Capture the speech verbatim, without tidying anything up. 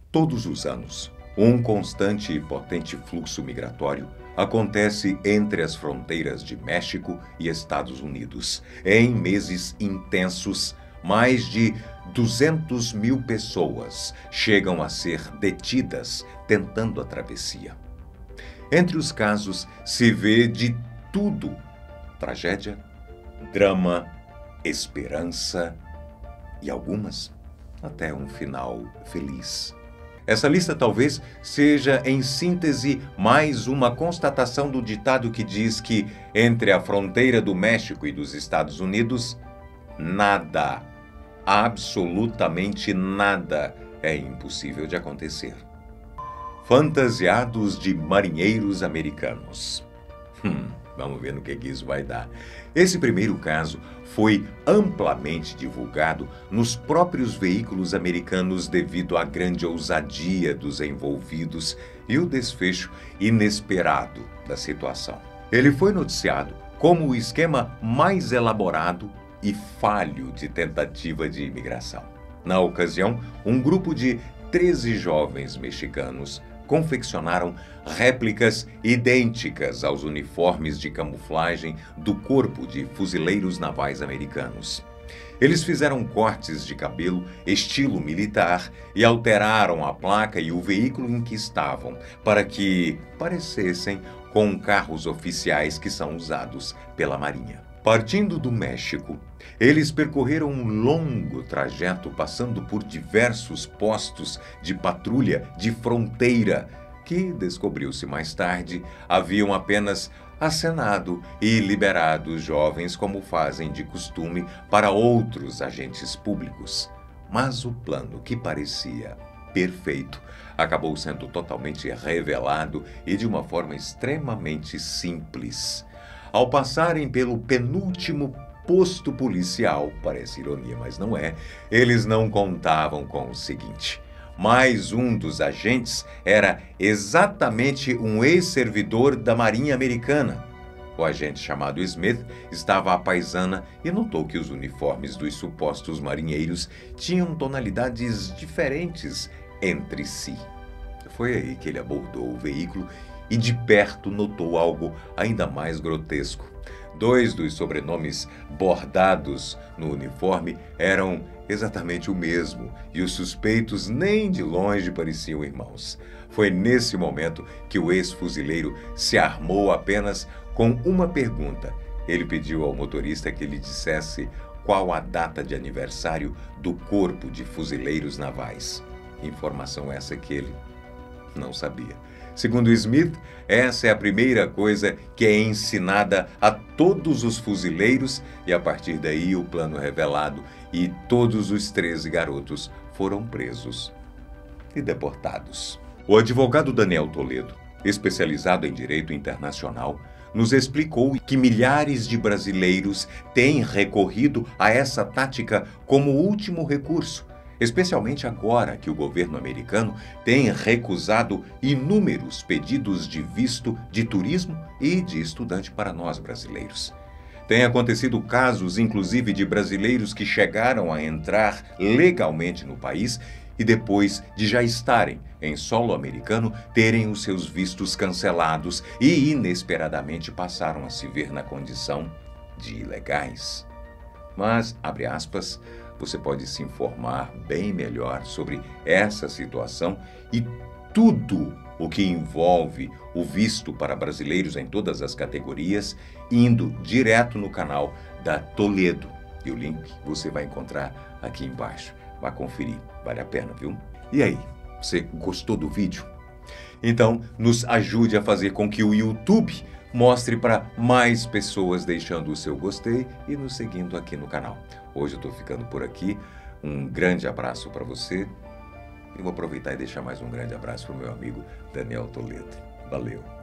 Todos os anos, um constante e potente fluxo migratório acontece entre as fronteiras de México e Estados Unidos. Em meses intensos, mais de duzentas mil pessoas chegam a ser detidas tentando a travessia. Entre os casos se vê de tudo: tragédia, drama, esperança e algumas até um final feliz. Essa lista talvez seja, em síntese, mais uma constatação do ditado que diz que entre a fronteira do México e dos Estados Unidos, nada, absolutamente nada, é impossível de acontecer. Fantasiados de marinheiros americanos. Hum, vamos ver no que isso vai dar. Esse primeiro caso foi amplamente divulgado nos próprios veículos americanos devido à grande ousadia dos envolvidos e o desfecho inesperado da situação. Ele foi noticiado como o esquema mais elaborado e falho de tentativa de imigração. Na ocasião, um grupo de treze jovens mexicanos confeccionaram réplicas idênticas aos uniformes de camuflagem do Corpo de Fuzileiros Navais Americanos. Eles fizeram cortes de cabelo estilo militar e alteraram a placa e o veículo em que estavam para que parecessem com carros oficiais que são usados pela Marinha. Partindo do México, eles percorreram um longo trajeto passando por diversos postos de patrulha de fronteira que, descobriu-se mais tarde, haviam apenas acenado e liberado os jovens como fazem de costume para outros agentes públicos. Mas o plano, que parecia perfeito, acabou sendo totalmente revelado e de uma forma extremamente simples. Ao passarem pelo penúltimo posto policial, parece ironia, mas não é, eles não contavam com o seguinte: mais um dos agentes era exatamente um ex-servidor da Marinha Americana. O agente chamado Smith estava à paisana e notou que os uniformes dos supostos marinheiros tinham tonalidades diferentes entre si. Foi aí que ele abordou o veículo e de perto notou algo ainda mais grotesco. Dois dos sobrenomes bordados no uniforme eram exatamente o mesmo, e os suspeitos nem de longe pareciam irmãos. Foi nesse momento que o ex-fuzileiro se armou apenas com uma pergunta. Ele pediu ao motorista que lhe dissesse qual a data de aniversário do Corpo de Fuzileiros Navais. Informação essa que ele não sabia. Segundo Smith, essa é a primeira coisa que é ensinada a todos os fuzileiros e, a partir daí, o plano revelado e todos os treze garotos foram presos e deportados. O advogado Daniel Toledo, especializado em direito internacional, nos explicou que milhares de brasileiros têm recorrido a essa tática como último recurso, especialmente agora que o governo americano tem recusado inúmeros pedidos de visto de turismo e de estudante para nós brasileiros. Tem acontecido casos, inclusive, de brasileiros que chegaram a entrar legalmente no país e depois de já estarem em solo americano, terem os seus vistos cancelados e inesperadamente passaram a se ver na condição de ilegais. Mas, abre aspas, você pode se informar bem melhor sobre essa situação e tudo o que envolve o visto para brasileiros em todas as categorias, indo direto no canal da Toledo. E o link você vai encontrar aqui embaixo. Vá conferir, vale a pena, viu? E aí, você gostou do vídeo? Então, nos ajude a fazer com que o YouTube mostre para mais pessoas, deixando o seu gostei e nos seguindo aqui no canal. Hoje eu estou ficando por aqui. Um grande abraço para você. E vou aproveitar e deixar mais um grande abraço para o meu amigo Daniel Toledo. Valeu!